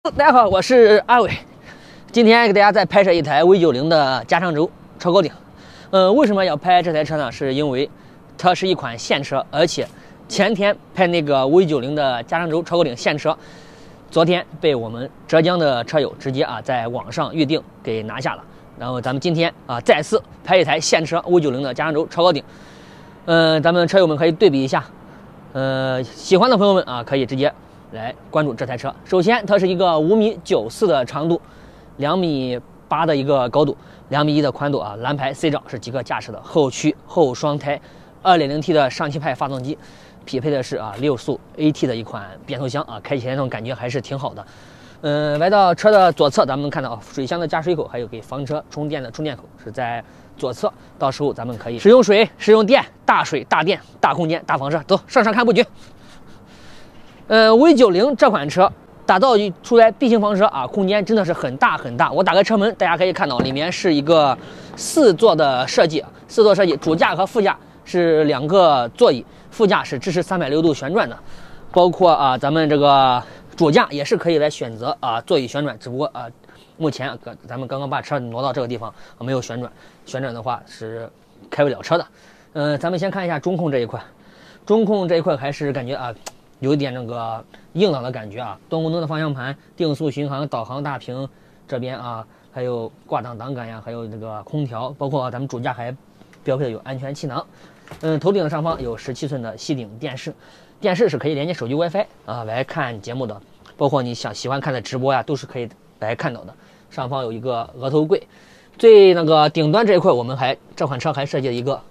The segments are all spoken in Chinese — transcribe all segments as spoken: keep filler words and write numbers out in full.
大家好，我是阿伟，今天给大家再拍摄一台 V 九零的加长轴超高顶。呃，为什么要拍这台车呢？是因为它是一款现车，而且前天拍那个 V 九零的加长轴超高顶现车，昨天被我们浙江的车友直接啊在网上预定给拿下了。然后咱们今天啊再次拍一台现车 V 九零的加长轴超高顶。呃，咱们车友们可以对比一下。呃，喜欢的朋友们啊，可以直接来关注这台车。首先，它是一个五米九四的长度，两米八的一个高度，两米一的宽度啊。蓝牌 C 罩是极客驾驶的，后驱后双胎， 二点零 T 的上汽派发动机，匹配的是啊六速 A T 的一款变速箱啊，开起来那种感觉还是挺好的。嗯、呃，来到车的左侧，咱们能看到啊，水箱的加水口，还有给房车充电的充电口是在左侧。到时候咱们可以使用水、使用电，大水、大电、大空间、大房车，走上上看布局。呃 ，V 九零这款车打造出来 B 型房车啊，空间真的是很大很大。我打开车门，大家可以看到里面是一个四座的设计，四座设计，主驾和副驾是两个座椅，副驾是支持三百六十度旋转的，包括啊咱们这个主驾也是可以来选择啊座椅旋转，只不过啊目前啊咱们刚刚把车挪到这个地方啊没有旋转，旋转的话是开不了车的。嗯、呃，咱们先看一下中控这一块，中控这一块还是感觉啊。有一点那个硬朗的感觉啊，多功能的方向盘、定速巡航、导航大屏这边啊，还有挂挡挡杆呀，还有这个空调，包括咱们主驾还标配的有安全气囊。嗯，头顶的上方有十七寸的吸顶电视，电视是可以连接手机 WiFi 啊来看节目的，包括你想喜欢看的直播呀，都是可以来看到的。上方有一个额头柜，最那个顶端这一块，我们还这款车还设计了一个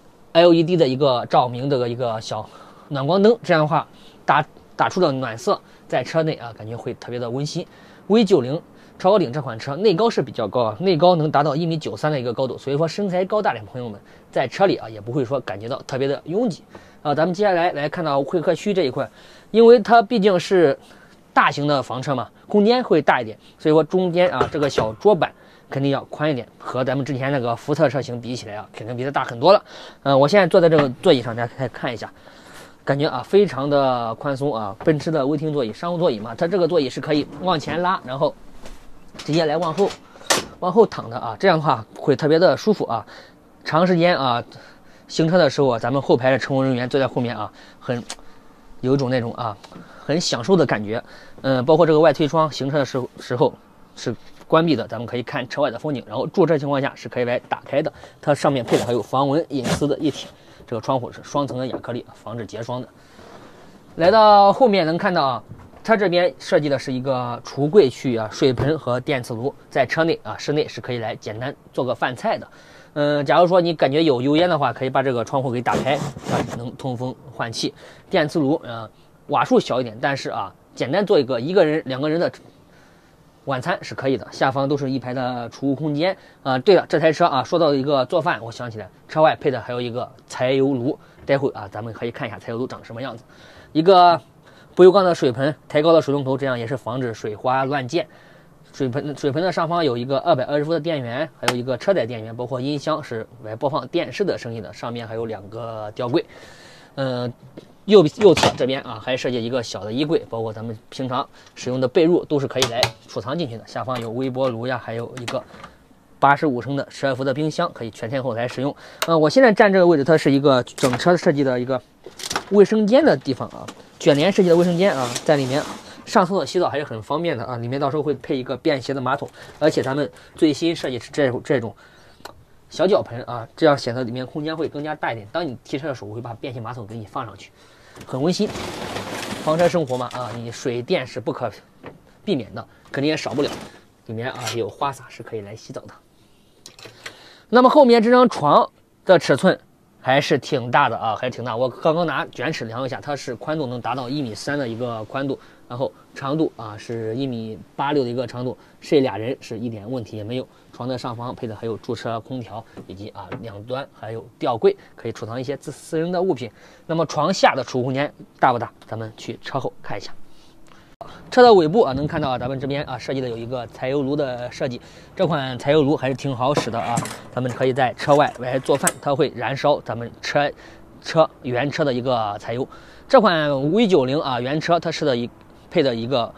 L E D 的一个照明的一个小暖光灯，这样的话。打打出的暖色在车内啊，感觉会特别的温馨。V 九零超高顶这款车内高是比较高啊，内高能达到一米九三的一个高度，所以说身材高大的朋友们在车里啊也不会说感觉到特别的拥挤啊。咱们接下来来看到会客区这一块，因为它毕竟是大型的房车嘛，空间会大一点，所以说中间啊这个小桌板肯定要宽一点，和咱们之前那个福特车型比起来啊，肯定比它大很多了。嗯、呃，我现在坐在这个座椅上，大家可以看一下。感觉啊非常的宽松啊，奔驰的微厅座椅、商务座椅嘛，它这个座椅是可以往前拉，然后直接来往后往后躺的啊，这样的话会特别的舒服啊。长时间啊行车的时候啊，咱们后排的乘务人员坐在后面啊，很有一种那种啊很享受的感觉。嗯，包括这个外推窗，行车的时候时候是关闭的，咱们可以看车外的风景，然后驻车情况下是可以来打开的。它上面配的还有防蚊隐私的一体。这个窗户是双层的亚克力，防止结霜的。来到后面能看到啊，它这边设计的是一个橱柜区域啊，水盆和电磁炉在车内啊，室内是可以来简单做个饭菜的。嗯，假如说你感觉有油烟的话，可以把这个窗户给打开啊，能通风换气。电磁炉啊，瓦数小一点，但是啊，简单做一个一个人、两个人的晚餐是可以的，下方都是一排的储物空间啊、呃。对了，这台车啊，说到一个做饭，我想起来，车外配的还有一个柴油炉，待会啊，咱们可以看一下柴油炉长什么样子。一个不锈钢的水盆，抬高的水龙头，这样也是防止水花乱溅。水盆水盆的上方有一个二百二十伏的电源，还有一个车载电源，包括音箱是来播放电视的声音的。上面还有两个吊柜，嗯、呃。右右侧这边啊，还设计一个小的衣柜，包括咱们平常使用的被褥都是可以来储藏进去的。下方有微波炉呀，还有一个八十五升的十二伏的冰箱，可以全天候来使用。呃，我现在站这个位置，它是一个整车设计的一个卫生间的地方啊，卷帘设计的卫生间啊，在里面上厕所洗澡还是很方便的啊。里面到时候会配一个便携的马桶，而且咱们最新设计是这这种。小脚盆啊，这样显得里面空间会更加大一点。当你提车的时候，我会把便携马桶给你放上去，很温馨。房车生活嘛，啊，你水电是不可避免的，肯定也少不了。里面啊有花洒是可以来洗澡的。那么后面这张床的尺寸还是挺大的啊，还是挺大。我刚刚拿卷尺量了一下，它是宽度能达到一米三的一个宽度，然后长度啊是一米八六的一个长度，睡俩人是一点问题也没有。床的上方配的还有驻车空调，以及啊两端还有吊柜，可以储藏一些自私人的物品。那么床下的储物空间大不大？咱们去车后看一下。车的尾部啊，能看到啊，咱们这边啊设计的有一个柴油炉的设计，这款柴油炉还是挺好使的啊。咱们可以在车外来做饭，它会燃烧咱们车车原车的一个柴油。这款 V 九零啊原车它是的一配的一个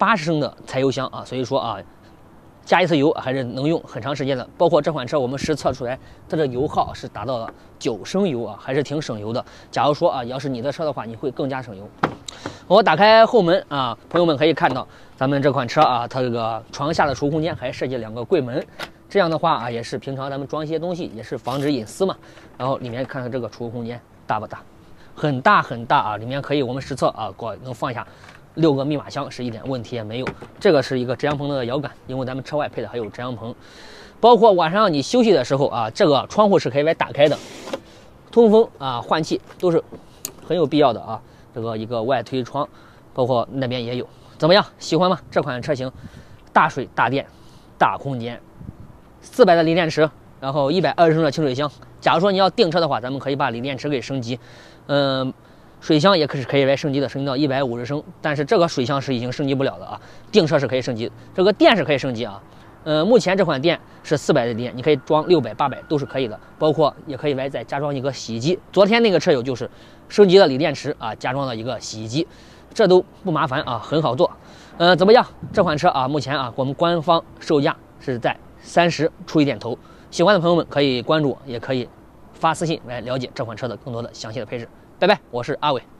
八十升的柴油箱啊，所以说啊，加一次油还是能用很长时间的。包括这款车我们实测出来，它的油耗是达到了九升油啊，还是挺省油的。假如说啊，要是你的车的话，你会更加省油。我打开后门啊，朋友们可以看到咱们这款车啊，它这个床下的储物空间还设计两个柜门，这样的话啊，也是平常咱们装一些东西，也是防止隐私嘛。然后里面看看这个储物空间大不大？很大很大啊，里面可以我们实测啊，过能放下六个密码箱，是一点问题也没有。这个是一个遮阳棚的摇杆，因为咱们车外配的还有遮阳棚。包括晚上你休息的时候啊，这个窗户是可以来打开的，通风啊、换气都是很有必要的啊。这个一个外推窗，包括那边也有，怎么样？喜欢吗？这款车型，大水大电大空间，四百的锂电池，然后一百二十升的清水箱。假如说你要订车的话，咱们可以把锂电池给升级，嗯、呃，水箱也可是可以来升级的，升级到一百五十升。但是这个水箱是已经升级不了的啊，订车是可以升级，这个电是可以升级啊。呃，目前这款电是四百的电，你可以装六百、八百都是可以的，包括也可以来再加装一个洗衣机。昨天那个车友就是升级了锂电池啊，加装了一个洗衣机，这都不麻烦啊，很好做。呃，怎么样？这款车啊，目前啊，我们官方售价是在三十出一点头。喜欢的朋友们可以关注我，也可以发私信来了解这款车的更多的详细的配置。拜拜，我是阿伟。